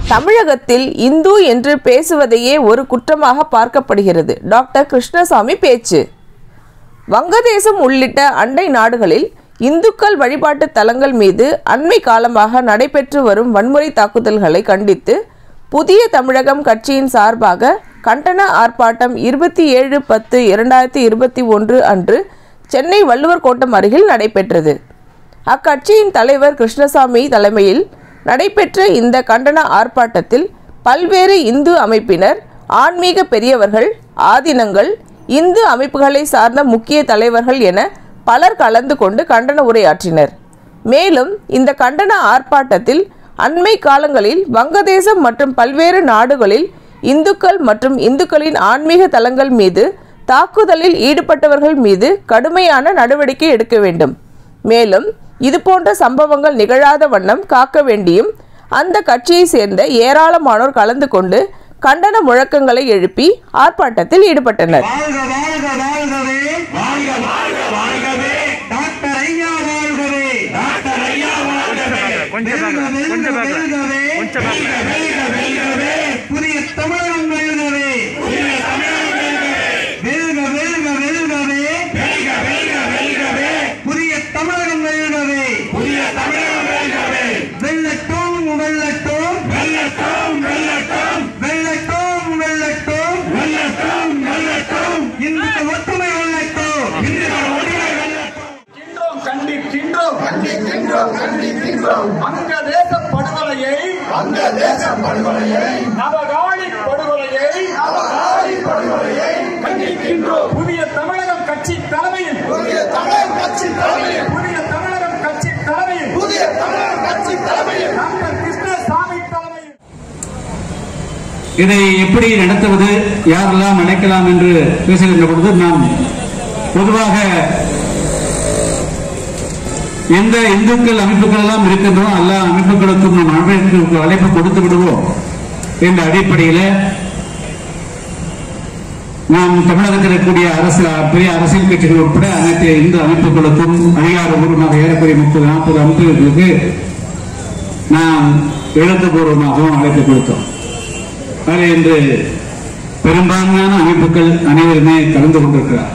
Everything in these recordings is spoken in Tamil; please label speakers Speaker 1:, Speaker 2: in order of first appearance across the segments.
Speaker 1: தமிழகத்தில் இந்து என்று பேசுவதையே ஒரு குற்றமாக பார்க்கப்படுகிறது. டாக்டர் கிருஷ்ணசாமி பேச்சு. வங்கதேசம் உள்ளிட்ட அண்டை நாடுகளில் இந்துக்கள் வழிபாட்டு தலங்கள் மீது அண்மை காலமாக நடைபெற்று வரும் வன்முறை தாக்குதல்களை கண்டித்து புதிய தமிழகம் கட்சியின் சார்பாக கண்டன ஆர்ப்பாட்டம் 27/10/2021 அன்று சென்னை வள்ளுவர் கோட்டம் அருகில் நடைபெற்றது. அக்கட்சியின் தலைவர் கிருஷ்ணசாமி தலைமையில் நடைபெற்ற இந்த கண்டன ஆர்ப்பாட்டத்தில் பல்வேறு இந்து அமைப்பினர், ஆன்மீக பெரியவர்கள், ஆதீனங்கள், இந்து அமைப்புகளை சார்ந்த முக்கிய தலைவர்கள் என பலர் கலந்து கொண்டு கண்டன உரையாற்றினர். மேலும் இந்த கண்டன ஆர்ப்பாட்டத்தில் அண்மை காலங்களில் வங்கதேசம் மற்றும் பல்வேறு நாடுகளில் இந்துக்கள் மற்றும் இந்துக்களின் ஆன்மீக தலங்கள் மீது தாக்குதலில் ஈடுபட்டவர்கள் மீது கடுமையான நடவடிக்கை எடுக்க வேண்டும், மேலும் இதுபோன்ற சம்பவங்கள் நிகழாத வண்ணம் காக்க வேண்டியும் அந்த கட்சியை சேர்ந்த ஏராளமானோர் கலந்து கொண்டு கண்டன முழக்கங்களை எழுப்பி ஆர்ப்பாட்டத்தில் ஈடுபட்டனர்.
Speaker 2: வங்கதேச படுகொலையை நவகாளி படுகொலையை கண்டிக்கின்றோம். புதிய தமிழகம் கட்சி தலைமையில் டாக்டர் கிருஷ்ணசாமி தலைமையில்
Speaker 3: இதை எப்படி நடத்துவது, யாரெல்லாம் அழைக்கலாம் என்று பேசுகின்ற பொழுது நாம் பொதுவாக எந்த இந்துக்கள் அமைப்புகள் எல்லாம் இருக்கின்றோம் எல்லா அமைப்புகளுக்கும் நம் அமைப்புகளுக்கு அழைப்பு கொடுத்து விடுவோம் என்ற அடிப்படையில் நாம் தமிழகத்தில் இருக்கக்கூடிய பெரிய அரசியல் கட்சிகள் உட்பட அனைத்து இந்து அமைப்புகளுக்கும் அதிகாரபூர்வமாக ஏறக்குறைய 30-40 அமைப்புகளுக்கு நாம் எழுத்துப்பூர்வமாகவும் அழைப்பு கொடுத்தோம். அதில் இன்று பெரும்பான்மையான அமைப்புகள் அனைவருமே கலந்து கொண்டிருக்கிறார்.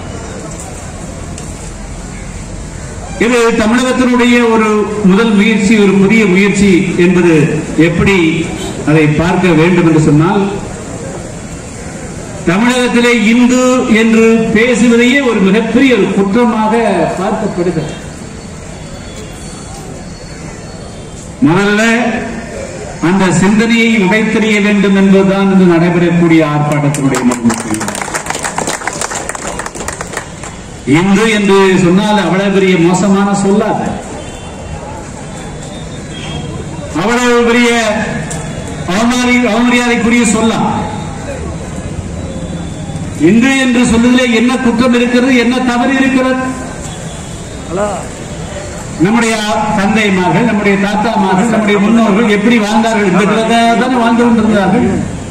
Speaker 3: இது தமிழகத்தினுடைய ஒரு முதல் முயற்சி, ஒரு புதிய முயற்சி என்பது எப்படி அதை பார்க்க வேண்டும் என்று சொன்னால், தமிழகத்திலே இந்து என்று பேசுவதையே ஒரு மிகப்பெரிய ஒரு குற்றமாக பார்க்கப்படுகிறது. முதல்ல அந்த சிந்தனையை உடைத்தெறிய வேண்டும் என்பதுதான் இன்று நடைபெறக்கூடிய ஆர்ப்பாட்டத்தினுடைய நோக்கம். இந்து என்று சொன்னால் அவ்வளவு பெரிய மோசமான சொல்லாது, அவ்வளவு பெரிய அவமரியாதைக்குரிய சொல்லலாம். இந்து என்று சொல்வதிலே என்ன குற்றம் இருக்கிறது, என்ன தவறு இருக்கிறது? நம்முடைய தந்தைமார்கள், நம்முடைய தாத்தாமார்கள், நம்முடைய முன்னோர்கள் எப்படி வாழ்ந்தார்கள்? இந்த தானே வாழ்ந்து கொண்டிருந்தார்கள்.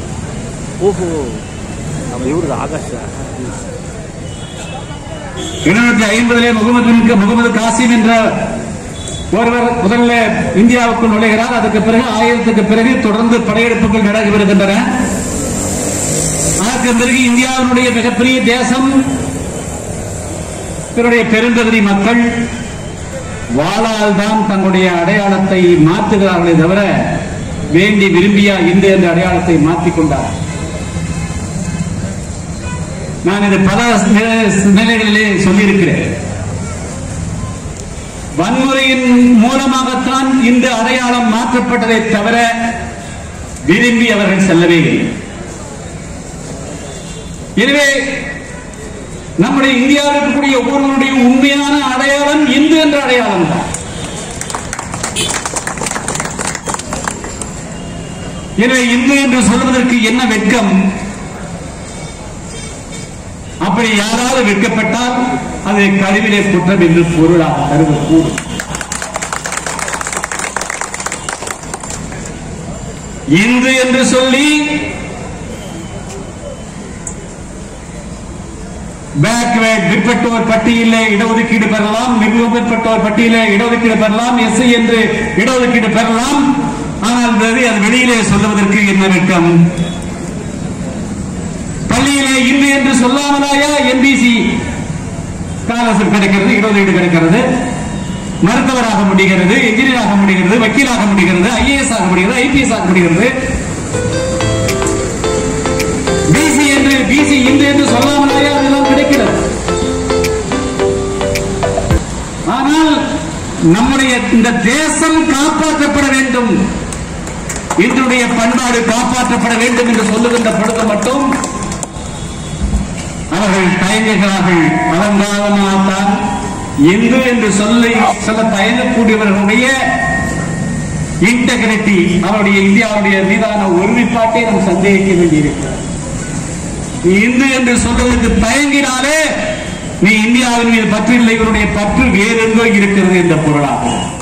Speaker 3: 250 முகமது காசிம் என்ற ஒருவர் முதல்ல இந்தியாவுக்குள் நுழைகிறார். அதுக்கு பிறகு 1000க்கு பிறகு தொடர்ந்து படையெடுப்புகள் நடைபெறுகின்றன. அதற்கு பிறகு இந்தியாவினுடைய மிகப்பெரிய தேசம், பெரும்பகுதி மக்கள் வாளால் தான் தங்களுடைய அடையாளத்தை மாற்றுகிறார்களே தவிர வேண்டி விரும்பியா இந்து என்ற அடையாளத்தை மாற்றிக் கொண்டார். நான் இது பல நிலைகளிலே சொல்லியிருக்கிறேன். வன்முறையின் மூலமாகத்தான் இந்த அடையாளம் மாற்றப்பட்டதை தவிர விரும்பி அவர்கள் செல்லவே இல்லை. எனவே நம்முடைய இந்தியாவில் இருக்கக்கூடிய ஒவ்வொருவருடைய உண்மையான அடையாளம் இந்து என்ற அடையாளம் தான். எனவே இந்து என்று சொல்வதற்கு என்ன வெட்கம்? அப்படி யாராவது வெட்கப்பட்டால் அதை கழிவிலே குற்றம் என்று பொருளாக கருதக்கூடும். இந்து என்று சொல்லி பேக்வேர்ட் பிற்பட்டோர் பட்டியலே இடஒதுக்கீடு பெறலாம், மிகவும் பிற்பட்டோர் பட்டியலே இடஒதுக்கீடு பெறலாம், எஸ்சி என்று இடஒதுக்கீடு பெறலாம். ஆனால் அது வெளியிலே சொல்லுவதற்கு என்ன வெட்கம்? பள்ளியிலே இந்து என்று சொல்லாமலாயா எம்பிசி ஸ்காலர்ஷிப் கிடைக்கிறது, இடஒதுக்கீடு கிடைக்கிறது, மருத்துவராக முடிகிறது, என்ஜினியராக முடிகிறது, வக்கீலாக முடிகிறது, ஐஏஎஸ் ஆக முடிகிறது, ஐபிஎஸ் ஆக முடிகிறது. பிசி இந்து என்று சொல்லாமலாயா அதெல்லாம் கிடைக்கிறது. ஆனால் நம்முடைய இந்த தேசம் காப்பாற்றப்பட வேண்டும், இன்றைய பண்பாடு காப்பாற்றப்பட வேண்டும் என்று சொல்லுகின்ற பொழுது மட்டும் அவர்கள் தயங்குகிறார்கள். அலங்காரமாகத்தான் இந்து என்று சொல்ல தயங்கக்கூடியவர்களுடைய இன்டெகிரிட்டி, அவருடைய இந்தியாவுடைய மீதான ஒருமைப்பாட்டை நாம் சந்தேகிக்க வேண்டியிருக்கிறது. நீ இந்து என்று சொல்வதற்கு தயங்கினாலே நீ இந்தியாவின் மீது பற்று இல்லை, இவருடைய பற்று வேறு எங்கோ இருக்கிறது என்ற பொருளாகும்.